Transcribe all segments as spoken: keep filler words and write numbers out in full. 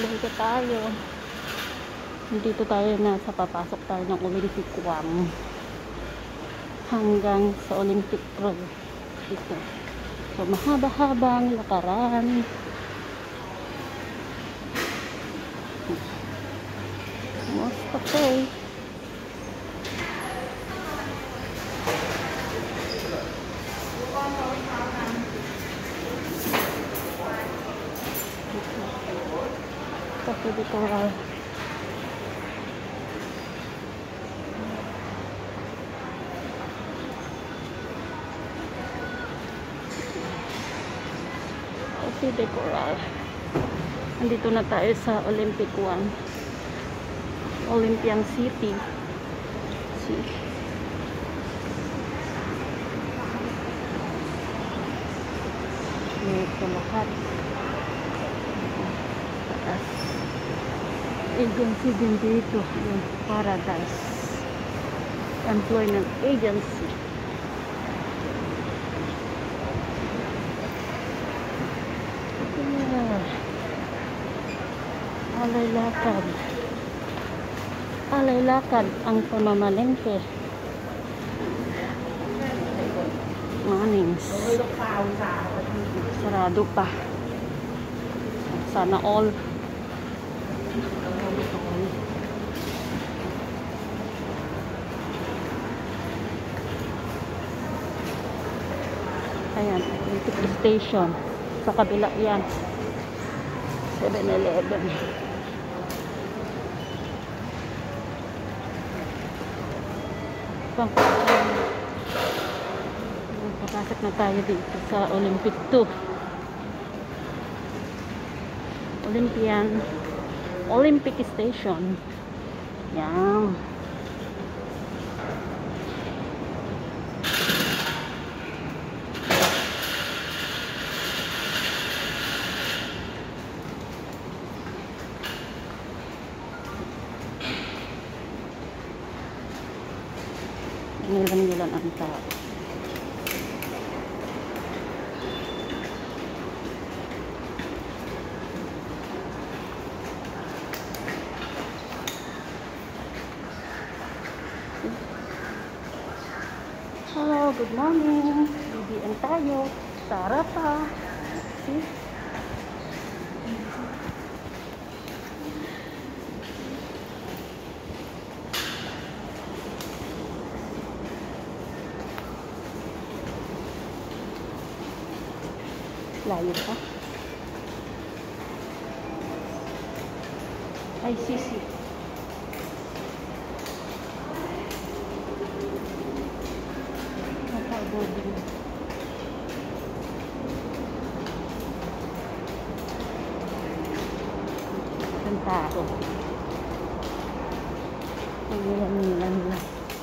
Mamalengke tayo. Dito tayo na sa papasok tayo ng Olympic One hanggang sa Olympic Road dito. So mahaba-habang lakaran. Most okay. Kasi dito uh, City Coral. Nandito na tayo sa Olympic One, Olympian City. See? Ito lahat. Taas. Agency din dito. Yung Paradise Employment Agency. Alay lakad. Alay lakad ang pamamalengke. Mornings. Sarado pa. Sana all. Ayan, Olympic Station. Sa kabila yan. seven eleven. Papasok na tayo dito sa Olympic two. Olympian Olympic Station. Yan. Nilan-nilan ang tao. Hello, good morning. B B M tayo. Tara pa. See? Layo pa. I C C. Napagod. Ang tao. Ang nilan-nilan na.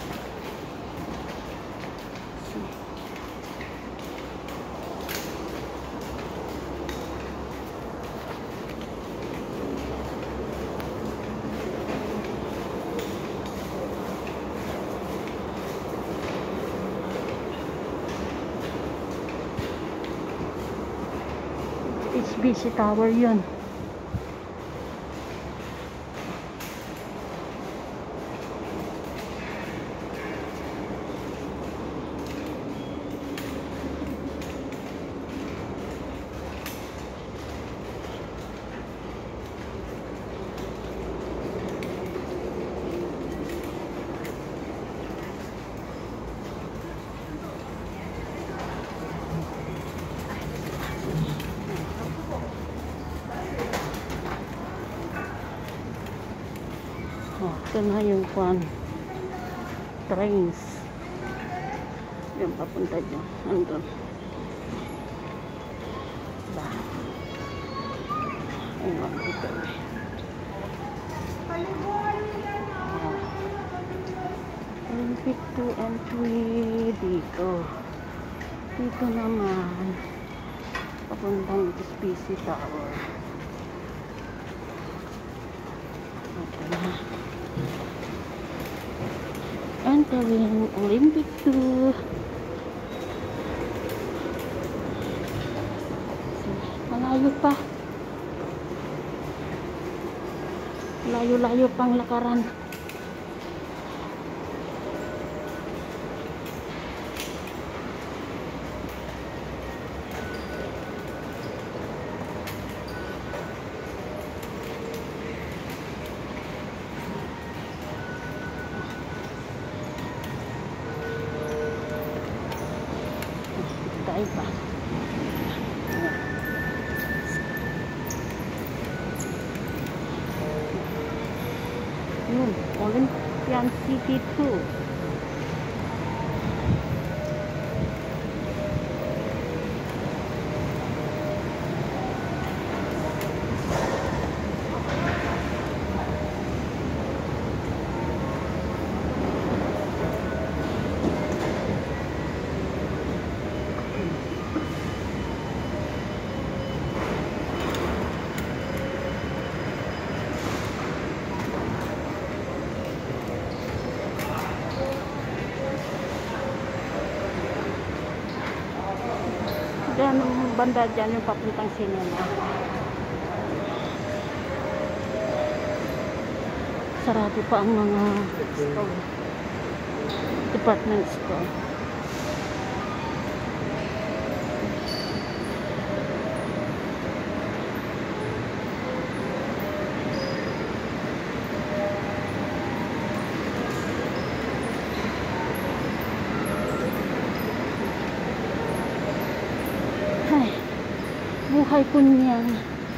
H B C Tower yun. Oh, ito na yung kwan trains yung papunta dyan andun ba ayun dito oh. Olympic two entry dito dito naman papuntang H B C Tower. Okay na. Entering Olympic two. Malayo pa. Malayo-layo pang lakaran. Tayo pa. Yun, Olympian City two. Diyan, banda dyan yung papuntang cinema. Sarado pa ang mga store. Department store. Ay, buhay po niyan.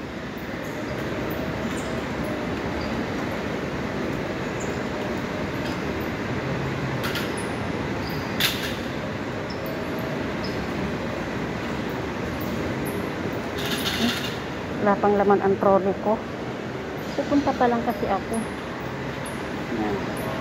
Wala pang laman ang trolley ko. Pupunta pa lang kasi ako. Yan.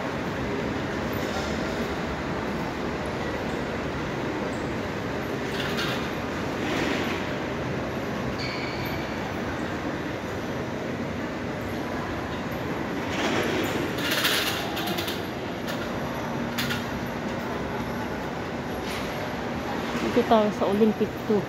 Dito tayo sa Olympic two.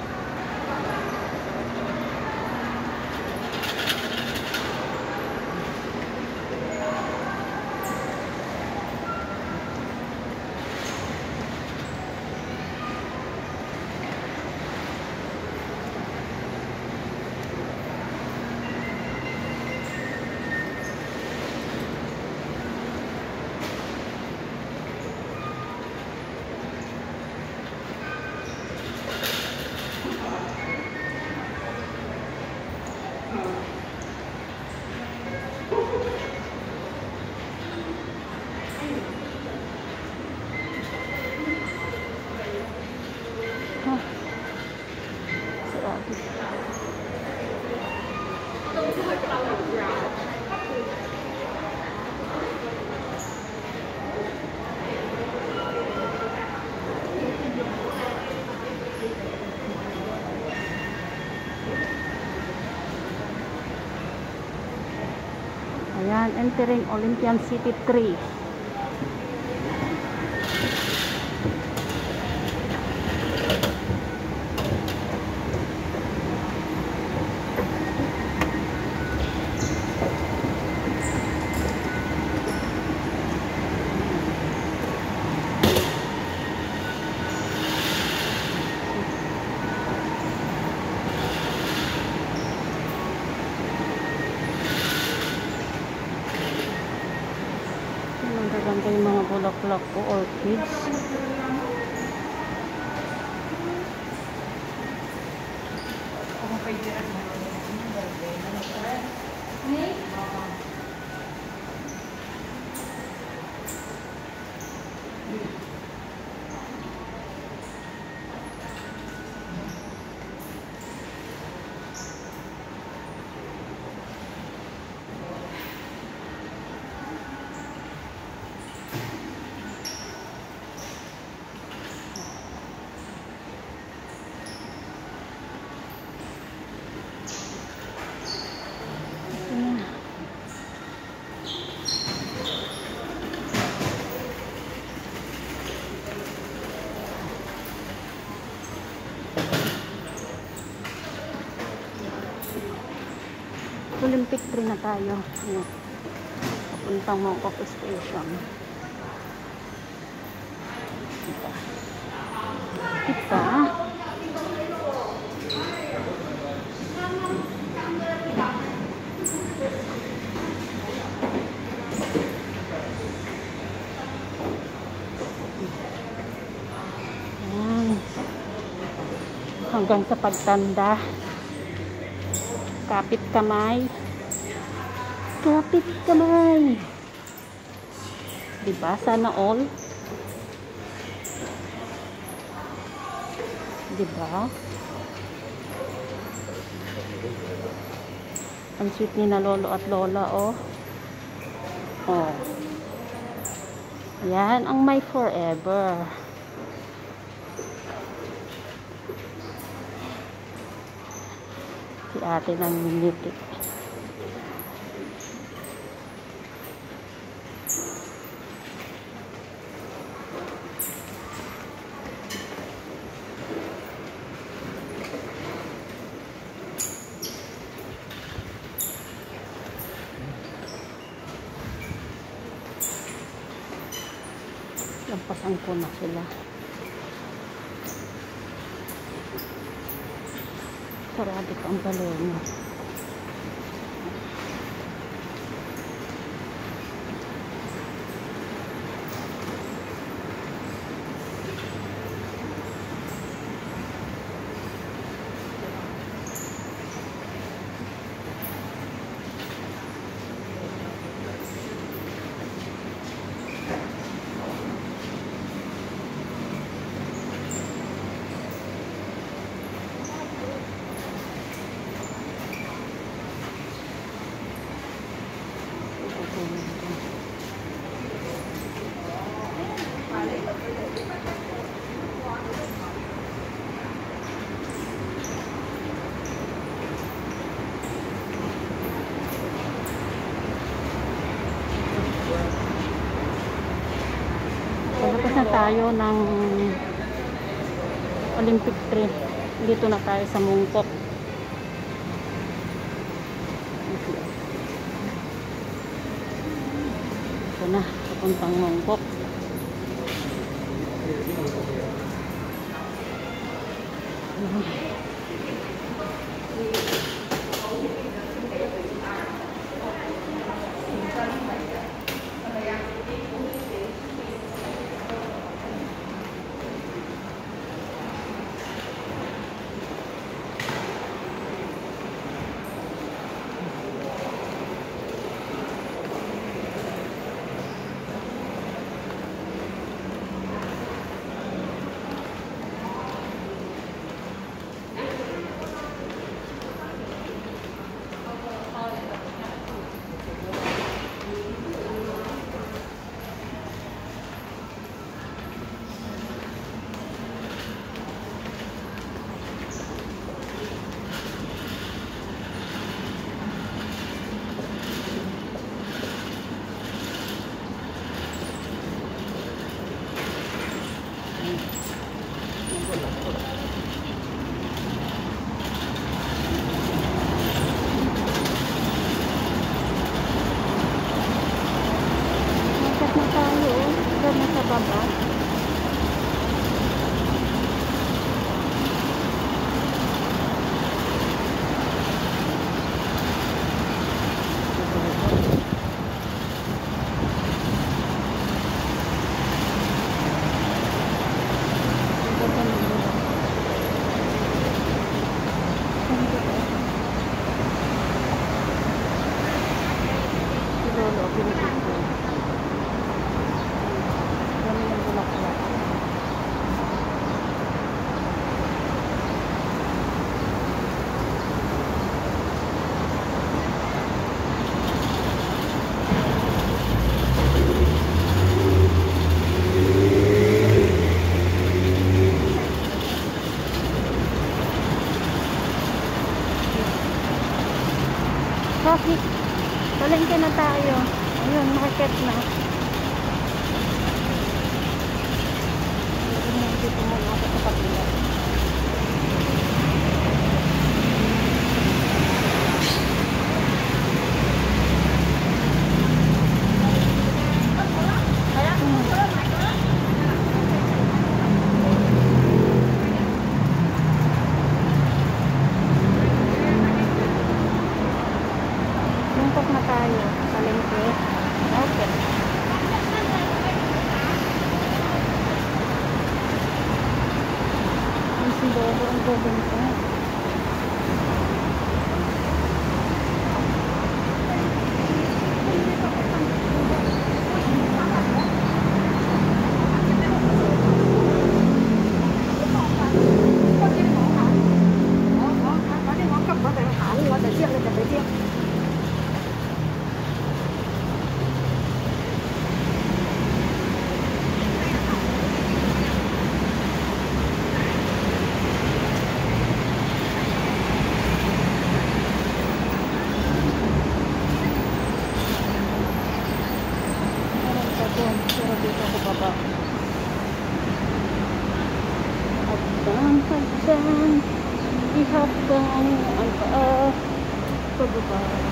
Ayan, entering Olympian City three. Magaganda yung mga bulaklak po, orchids. Olympic three na tayo. Ayan. papuntang Mongkok Station. Diba? Diba? Ayan. Hanggang sa pagtanda. Kapit kamay. Kapit kamay. Diba? Sana all. Diba? Ang sweet ni na lolo at lola, oh. Oh. Yan ang my forever. Si ate nang ngiti. Lampasan ko na sila. Sarado pa ang baleno. Pagkatapos na tayo ng Olympic trip, dito na tayo sa Mongkok. Ito na, papuntang Mongkok. Baba. Dami ng bulak. dulo, ang dulo nito. Pero dito ako baba. Hagdan, hagdan, ihagdan ang paa pababa.